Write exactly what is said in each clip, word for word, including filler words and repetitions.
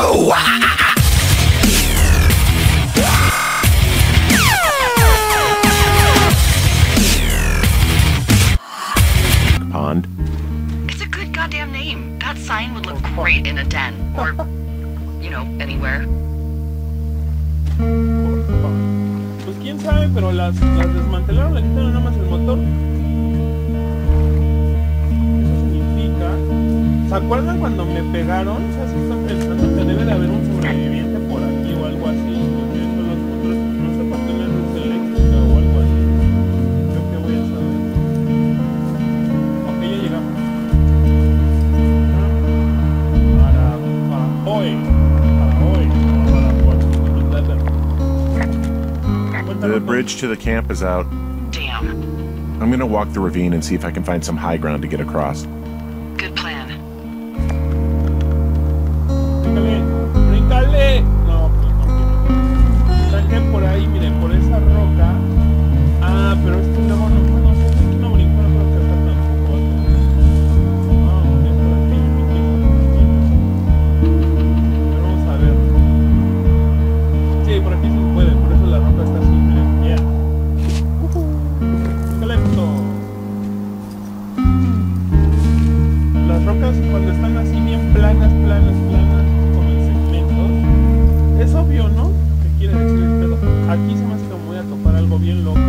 Oh, ah. Pond. It's a good goddamn name. That sign would look great in a den, or, you know, anywhere. Pues quién sabe, pero las, las desmantelaron, le quitaron nada más el motor. Eso significa... ¿Se acuerdan cuando me pegaron? O sea, si están pensando que debe de haber un sobreviviente por aquí o algo así. Porque son los otros, no sé, para tener luz eléctrica o algo así. Creo que voy a saber. Ok, ya llegamos. Para, para hoy. Para hoy. The bridge to the camp is out. Damn. I'm gonna walk the ravine and see if I can find some high ground to get across. Good plan. Bríncale, bríncale. No, pues no quiero. Saquen por ahí, miren, por esa roca. Ah, pero es que luego no, no sé si aquí no brinco, no creo que acá tampoco. Ah, es por aquí, mi Pero vamos a ver. Sí, por aquí sí se puede, por eso la roca está así, miren, ya. Yeah. ¡Qué lento! Las rocas cuando están así bien planas, planas, planas, como en segmentos, es obvio, ¿no? ¿Qué quiere decir el pedo? Aquí se me hace que me voy a topar algo bien loco.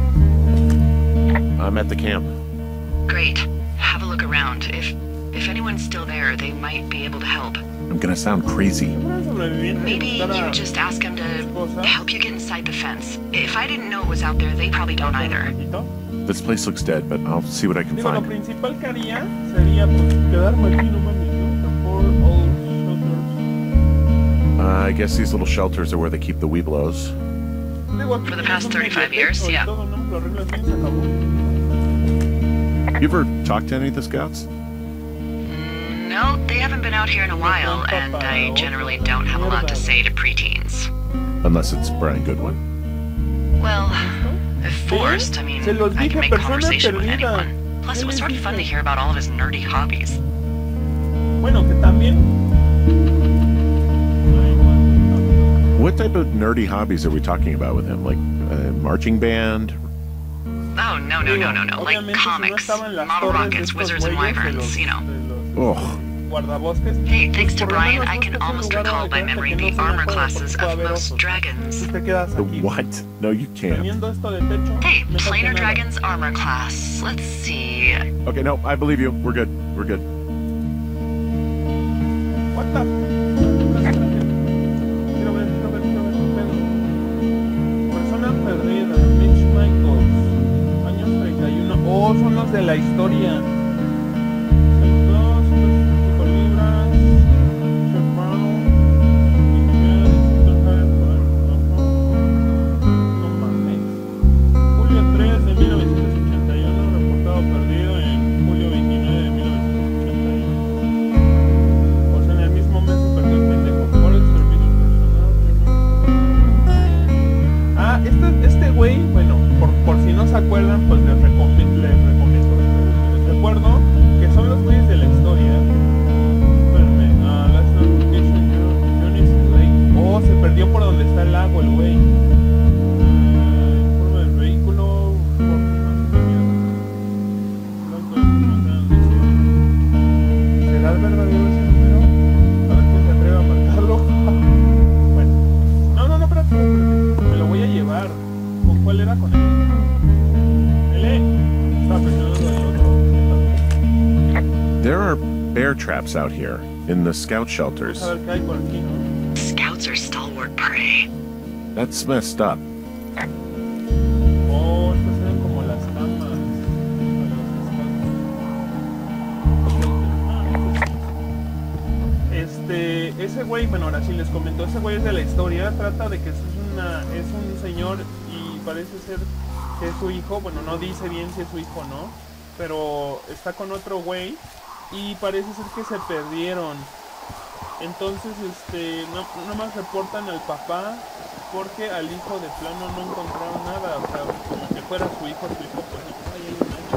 I'm at the camp. Great. Have a look around. If if anyone's still there, they might be able to help. I'm gonna sound crazy. Maybe you just ask them to help you get inside the fence. If I didn't know it was out there, they probably don't either. This place looks dead, but I'll see what I can Digo, lo find. principal que haría sería pues quedarme aquí, no mames, ¿no? The four old shelters. Uh, I guess these little shelters are where they keep the Weeblos. Digo, aquí For the tienes past un thirty-five medio years, techo y yeah. todo, ¿no? Lo arreglas bien, se acabó. You ever talked to any of the scouts? Mm, no, they haven't been out here in a while, and I generally don't have a lot to say to preteens. Unless it's Brian Goodwin. Well, if forced, I mean, Se los I dije, can make persona conversation with perdida. anyone. Plus, ¿Qué it was les sort of fun to dije? hear about all of his nerdy hobbies. Bueno, que también. What type of nerdy hobbies are we talking about with him? Like uh, marching band? Oh, no, no, no, no, no. Like Obviamente, si no comics, estaban las model torres de rockets, estos wizards, and güeyes de wyverns, los- you know. de los Ugh. Guardabosques. Hey, thanks to Por lo Brian, menos I can buscas un almost lugar recall donde by creas memory que no the se me armor puede, classes porque puede of haber most osos. dragons. Entonces te quedas The aquí. what? No, you can't. Teniendo esto de techo. Hey, mejor que Planar nada. Dragon's armor class. Let's see. Okay, no, I believe you. We're good. We're good. What the? Quiero ver, quiero ver, quiero ver, quiero ver. Persona perdida, Mitch Michaels, años treinta y uno. Oh, son los de la historia. Saludos, cinco libras. Richard Brown. Miguel, Stephen Harper. No mames. Julio tres de mil novecientos ochenta y uno, reportado perdido en julio veintinueve de mil novecientos ochenta y uno. Pues en el mismo mes se perdió el pendejo por el servicio personal. Ah, este, este güey, bueno, por, por si no se acuerdan, pues les recomiendo, les recomiendo, les recuerdo que son los güeyes de la historia. Espérenme, ah, last notification, Johnny's Lake. Oh, se perdió por donde está el lago el güey. Ah, informe del vehículo, por no sé qué mierda. Blanco de Pumas Grande, sí. ¿Será el verdadero ese número? A ver quién se atreve a marcarlo. Bueno. No, no, no, espérate, espérate, espérate. Me lo voy a llevar. ¿Con cuál era? Con él. L. Estaba presionando el otro. There are bear traps out here in the scout Vamos shelters. a ver qué hay por aquí, ¿no? Scouts are stalwart prey. That's messed up. Oh, estas eran como las camas. Este, ese güey, bueno, ahora sí les comento, ese güey es de la historia, trata de que es, una, es un señor y parece ser que es su hijo, bueno, no dice bien si es su hijo o no, pero está con otro güey y parece ser que se perdieron. Entonces, este, no, nomás reportan al papá porque al hijo de plano no encontraron nada, o sea, como que fuera su hijo, su hijo, pues, ay, hay un mancha.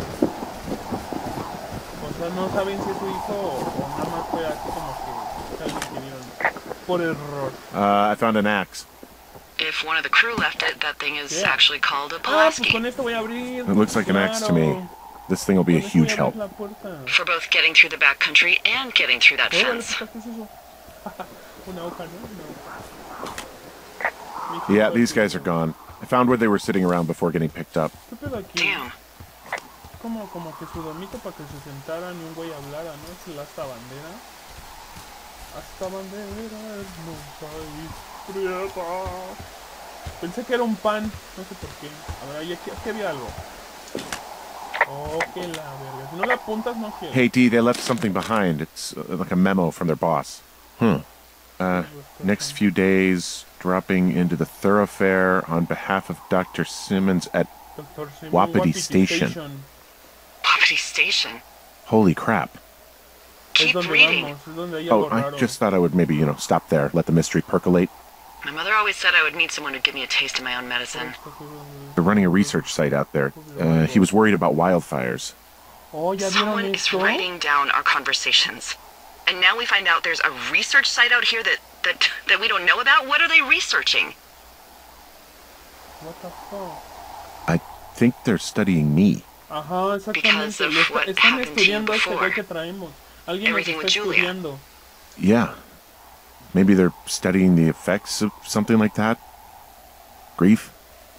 O sea, no saben si es su hijo o, o nada más fue así como que, que alguien que vieron. por error? Uh, I found an axe. If one of the crew left it, that thing is Yeah. actually called a Ah, pues Pulaski. con esto voy a abrir. It looks like an axe to me. Claro. This thing will be a Con esto voy huge abrir help. la puerta. For both getting through the backcountry and getting through that Oh, vale, fence. puta, ¿qué es eso? Una hoja, ¿no? Una hoja. Yeah, these guys are gone. I found where they were sitting around before getting picked up. ¿Qué pedo aquí? Damn. Como, como que su domito para que se sentaran y un güey hablara, ¿no? Es el hasta bandera. Hasta bandera es nunca prieta. Pensé que era un pan, no sé por qué. A ver, ahí aquí, aquí había algo. Oh, que la verga. Si no la apuntas, no quiero. Hey, D, they left something behind. It's uh, like a memo from their boss. Hmm. Uh, next few days, dropping into the thoroughfare on behalf of Doctor Simmons at Doctor Simon, Wapiti Wapiti Station. Wapiti Station. Holy crap. Es Keep donde reading. vamos, es donde hay Oh, algo raro. I just thought I would maybe, you know, stop there, let the mystery percolate. My mother always said I would meet someone who'd give me a taste of my own medicine. They're running a research site out there. Uh, he was worried about wildfires. Oh, ¿ya vieron Someone is esto? writing down our conversations. And now we find out there's a research site out here that, that, that we don't know about? What are they researching? What the fuck? I think they're studying me. Ajá, Because exactamente. of Le está- what están happened to you estudiando a este before. güey que traemos. Alguien nos Everything está with Julia. estudiando. Yeah. Maybe they're studying the effects of something like that. Grief.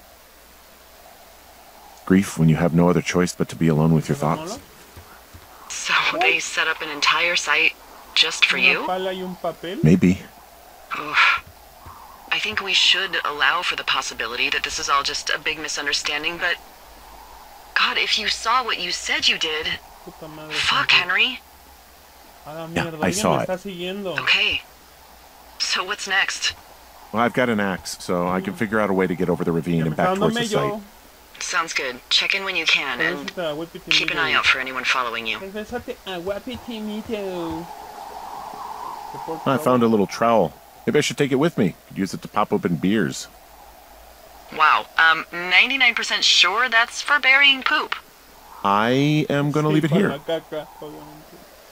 Grief when you have no other choice but to be alone with your thoughts. So they set up an entire site just for Una you? pala y un papel. Maybe. Oof. I think we should allow for the possibility that this is all just a big misunderstanding, but... God, if you saw what you said you did... Puta madre. Fuck, santa. Henry. A la Yeah, mierda, I alguien saw me it. está siguiendo. Okay. So what's next? Well, I've got an axe, so I can figure out a way to get over the Ya ravine me and está back dando towards the mello. site. Sounds good. Check in when you can, and Regresate a Wapiti keep an Meadow. eye out for anyone following you. Regresate a Wapiti Meadow. Que por I favor- found a little trowel. Maybe I should take it with me. Could use it to pop open beers. Wow, um, ninety-nine percent sure that's for burying poop. I am going to Sí, leave it para here. la caca, obviamente.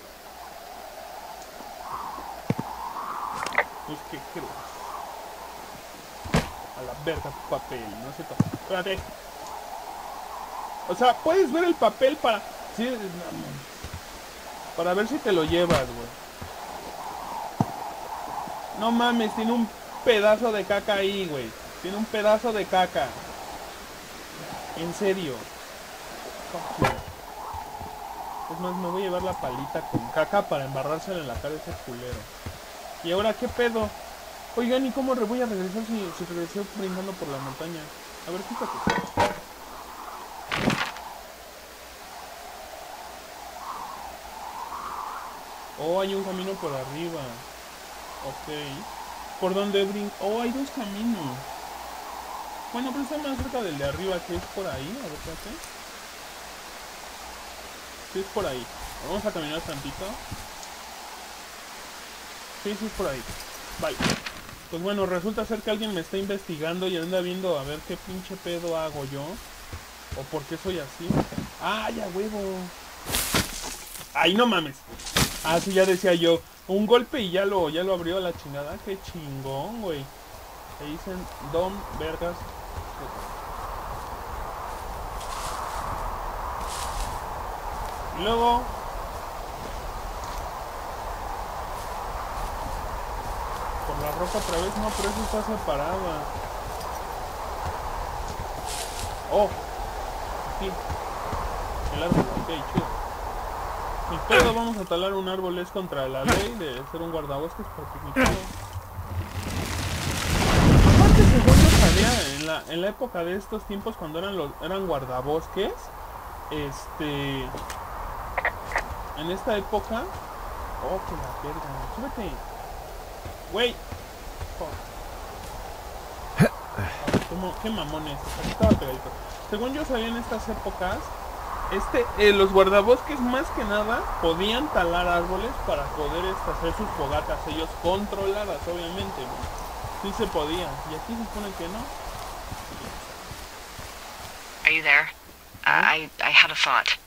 Es que creo. A la verga tu papel, no sé cómo. Espérate. O sea, puedes ver el papel para. Sí, no, para ver si te lo llevas, güey. No mames, tiene un pedazo de caca ahí, güey. Tiene un pedazo de caca. En serio. Fuck you. Es más, me voy a llevar la palita con caca para embarrársela en la cara a ese culero. ¿Y ahora qué pedo? Oigan, ¿y cómo re- voy a regresar si, si regresé brincando por la montaña? A ver, fíjate. Oh, hay un camino por arriba. Ok. ¿Por dónde brinco? Oh, hay dos caminos. Bueno, pero está más cerca del de arriba, que es por ahí. A ver, espérate. Sí, es por ahí. Vamos a caminar tantito. Sí, sí, es por ahí. Bye. Pues bueno, resulta ser que alguien me está investigando y anda viendo a ver qué pinche pedo hago yo. O por qué soy así. ¡Ay, a huevo! ¡Ay, no mames! Ah, sí, ya decía yo. Un golpe y ya lo, ya lo abrió a la chingada. ¡Qué chingón, güey! Se dicen Dom Vergas. Y luego... Por la roca otra vez, no, pero eso está separada. Oh, aquí. El árbol, ok, chido. Mi pedo, vamos a talar un árbol, es contra la ley de ser un guardabosques porque mi pedo. Aparte, según yo sabía, en la, en la época de estos tiempos, cuando eran los eran guardabosques, este... En esta época... Oh, que la verga, súbete. Wey. Fuck. Qué, mo- qué mamones. Aquí estaba pegadito. Según yo sabía en estas épocas, este, eh, los guardabosques más que nada podían talar árboles para poder este, hacer sus fogatas ellos controladas, obviamente, ¿no? Sí se podía. Y aquí se supone que no. Are you there? Uh, I, I had a thought.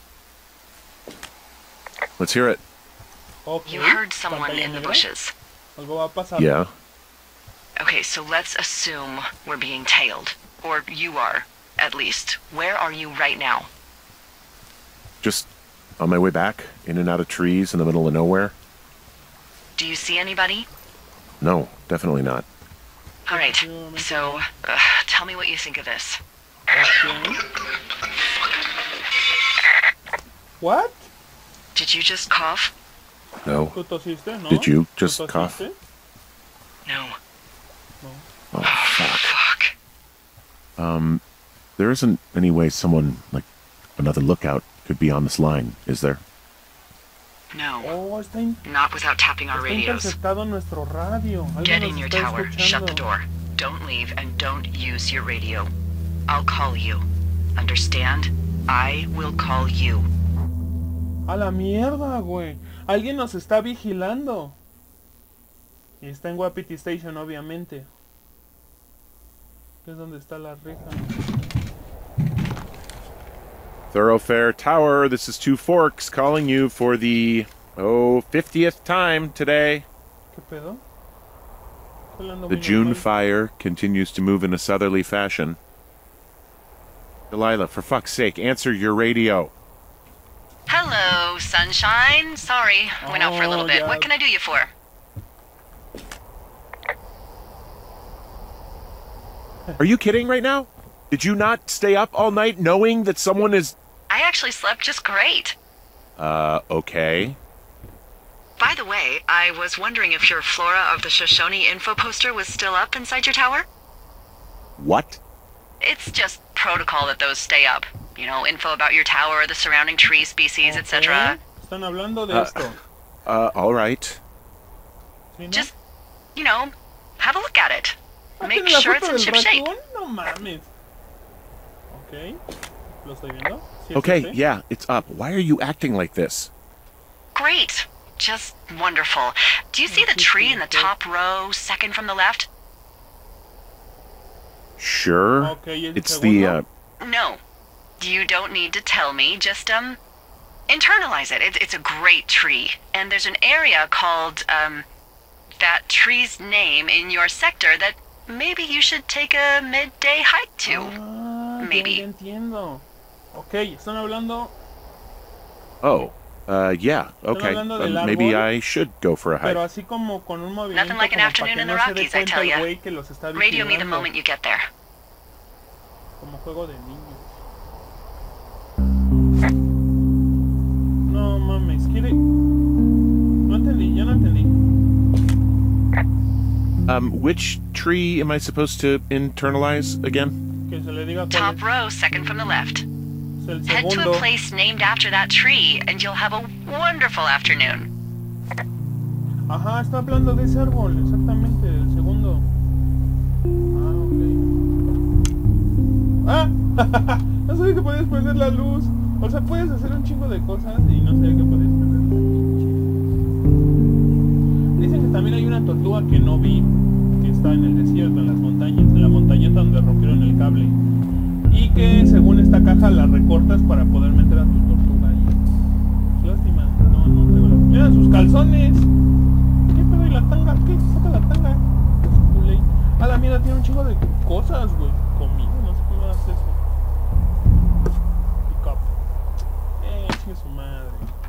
Let's hear it. Okay. You heard someone Pantalla in the negra. bushes. Algo va a pasar. Yeah. Okay, so let's assume we're being tailed. Or you are, at least. Where are you right now? Just on my way back, in and out of trees in the middle of nowhere. Do you see anybody? No, definitely not. All right, so uh, tell me what you think of this. Okay. What? Did you just cough? No. ¿Tú tosiste, no? Did you ¿Tú just tosiste? cough? No. No. Oh, fuck. Fuck. Um, there isn't any way someone, like, another lookout could be on this line, is there? No. Oh, está, in, Not without tapping our está radios. interceptado nuestro radio. Algo Get nos in your está tower, shut the escuchando. door. Don't leave and don't use your radio. I'll call you. Understand? I will call you. A la mierda, güey. Alguien nos está vigilando. Y está en Wapiti Station, obviamente. Es donde está la reja. Thoroughfare Tower, this is Two Forks calling you for the, oh, fiftieth time today. ¿Qué pedo? Estoy hablando The muy June normal. fire continues to move in a southerly fashion. Delilah, for fuck's sake, answer your radio. Hello, sunshine. Sorry, went out for a little Oh, bit. yeah. What can I do you for? Are you kidding right now? Did you not stay up all night knowing that someone is... I actually slept just great. Uh, okay. By the way, I was wondering if your Flora of the Shoshone info poster was still up inside your tower? What? It's just protocol that those stay up. You know, info about your tower, the surrounding tree species, et cetera. Ok. Están hablando de Uh, esto. Uh, alright. ¿Sí, no? Just, you know, have a look at it. Ah, Make ¿tiene la sure it's foto in del ship shape. ratón? No mames. Ok. ¿Lo estoy viendo? ¿Sí es Okay, este? yeah, it's up. Why are you acting like this? Great. Just wonderful. Do you see the tree in the top row, second from the left? Sure. Ok, ¿y el It's the, uh... segundo? No. You don't need to tell me. Just, um, internalize it. it. It's a great tree. And there's an area called, um, that tree's name in your sector that maybe you should take a midday hike to. Ah, ya, Maybe. ya entiendo. Ok, están hablando... Oh. Uh, yeah, okay. hablando del Um, maybe árbol, I should go for a hike. Pero así como con un movimiento Nothing like an como afternoon para in que the no se dé Rockies, I cuenta tell el ya. güey que los está Radio me the vigilando. moment you get there. Como juego de niños. No mames, quiere... No entendí, yo no entendí. Um, which tree am I supposed to internalize again? Que se le diga cuál Top es. row, second from the left. Es el Head to segundo. a place named after that tree, and you'll have a wonderful afternoon. Ajá, está hablando de ese árbol, exactamente, el segundo. Ah, ok. ¡Ah! No sabía que podías prender la luz. O sea, puedes hacer un chingo de cosas y no sabía que podías prender la luz. Dicen que también hay una tortuga que no vi, que está en el desierto, en las montañas, en la montañeta donde rompieron el cable. Y que según esta caja la recortas para poder meter a tu tortuga ahí. Lástima, no, no traigo la... ¡Mira sus calzones! ¿Qué pedo? ¿Y la tanga? ¿Qué? Saca la tanga. Es culé. A la mierda, tiene un chingo de cosas, güey. Comida, no sé cómo hace eso. Pick up. Eh, chingue su madre.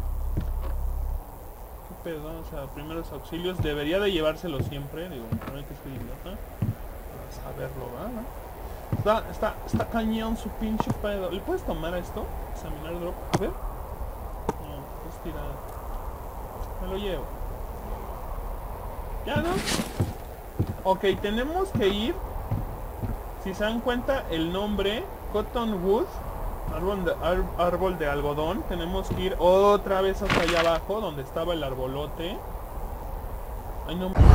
¿Qué pedo? O sea, primeros auxilios. Debería de llevárselo siempre. Digo, no hay que ser idiota. Para saberlo, ¿verdad? Está, está, está cañón su pinche pedo. ¿Le puedes tomar a esto? Examinar drop. A ver. No, es tirada. Me lo llevo. ¿Ya no? Ok, tenemos que ir. Si se dan cuenta, el nombre Cottonwood, árbol de, ar, árbol de algodón. Tenemos que ir otra vez hasta allá abajo, donde estaba el arbolote. Ay, no.